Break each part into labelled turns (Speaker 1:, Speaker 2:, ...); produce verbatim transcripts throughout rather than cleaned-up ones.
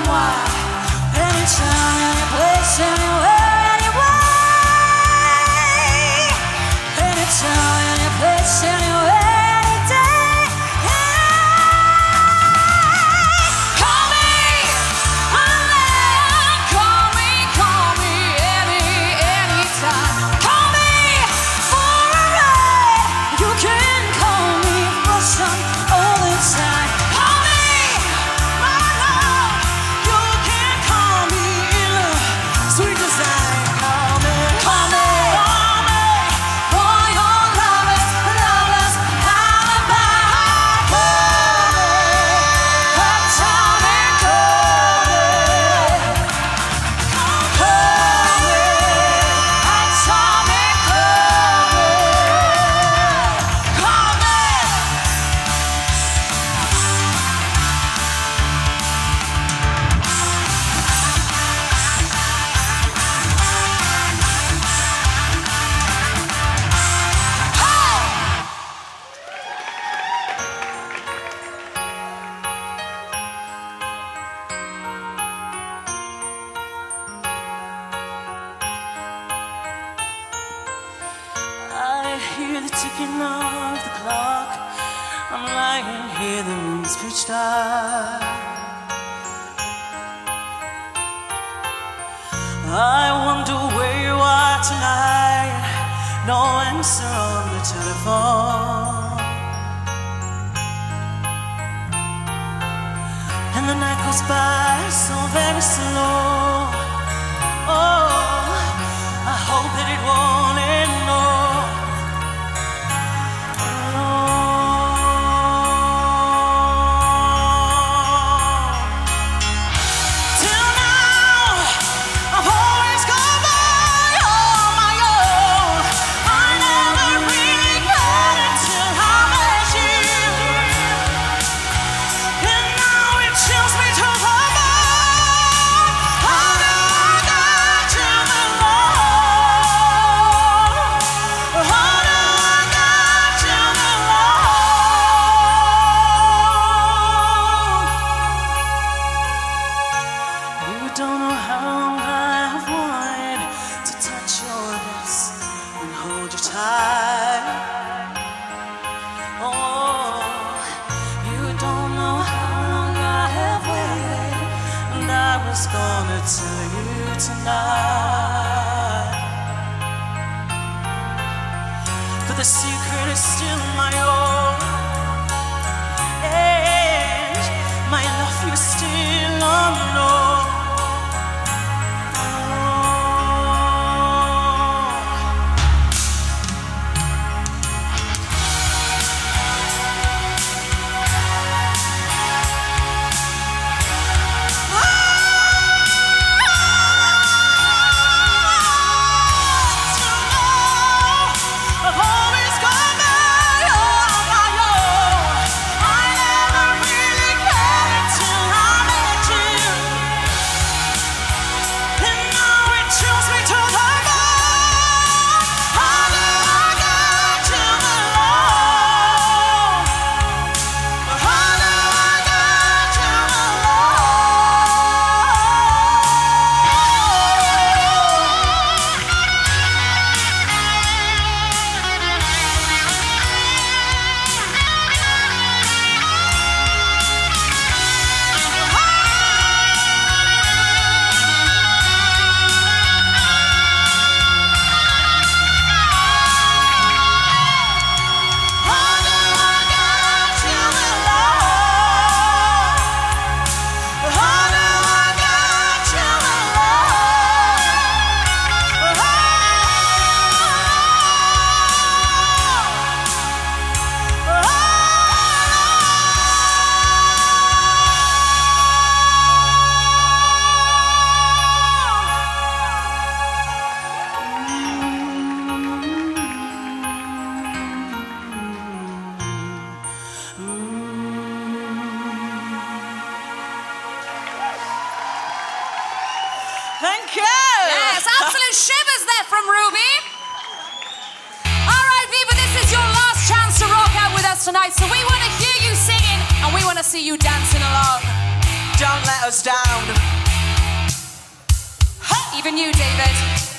Speaker 1: why. Anytime, any place, anywhere, anyway. Anytime, any place, anywhere, any day. Call me, call me, call me any, anytime. Call me for a ride. You can call me for some all the time. Call me, my love. You can call me in a sweet design. Call me, call me, call me for your lover's, lover's alibi. Call me, atomic, call me, call me, atomic, call me, call me. I hear the ticking of the clock. I'm lying here, the room's pitch dark. I wonder where you are tonight. No answer on the telephone. And the night goes by so very slow. Oh, I hope that it won't end, no. Till now, I've always gone by on my own. I never really cared until I met you. And now it chills me to the bone. How do I get you alone? How do I get you alone? You don't know how long I've wanted to touch your lips and hold you tight. Oh, you don't know how long I have waited, and I was gonna tell you tonight. But the secret is still my own, and my love for you is still unknown. I've always gone by on my own. I never really cared until I met you. And now it chills me to the bone. How do I get you alone? How do I get you Thank you.
Speaker 2: Yes, absolute shivers there from Ruby. All right, Viva, this is your last chance to rock out with us tonight. So we want to hear you singing and we want to see you dancing along.
Speaker 1: don't let us down.
Speaker 2: Even you, David.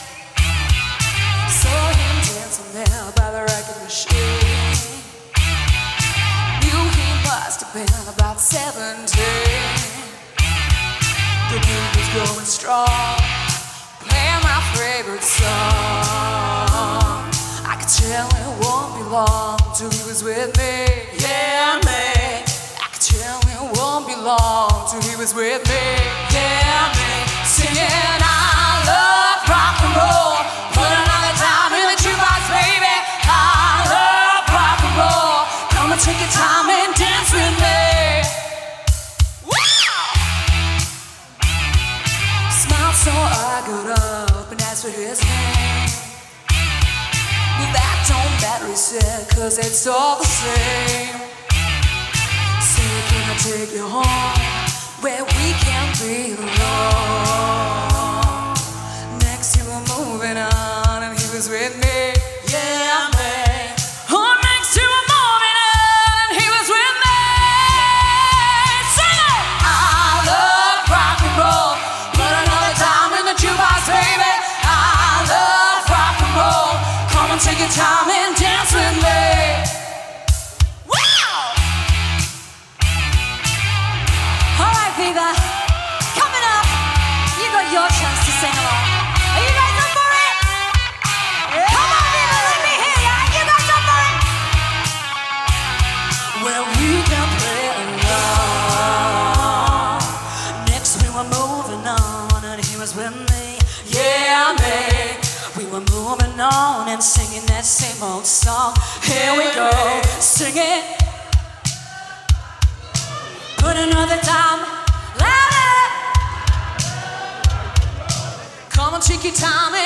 Speaker 1: Saw him dancing there by the record machine. Knew he must have been about seventeen. The beat was going strong, playing my favorite song. I could tell it won't be long till he was with me. Yeah, me. I could tell it won't be long till he was with me. Yeah, me. Singing I love rock and roll. Put another time in the jukebox, baby. I love rock and roll. Come and take your time and dance with me. So I got up and asked for his name. Well, that don't matter, he said, cause it's all the same. Said, can I take you home where we can be alone? Next you were moving on and he was with me. Yeah, man. Oh, next you were moving on and he was with me. Sing it! I love rock and roll. Jukebox, baby, I love rock and roll. Come and take your time and dance with me. Wow! All right, Viva, coming up, you got your chance to sing along. Are you guys up for it? Yeah. Come on, Viva, let me hear ya. You guys up for it? Well, we can play along. Next we were moving on and he was with me. Yeah, me. We were moving on and singing that same old song. Here we go, sing it. Put another time, louder. Come on, take your time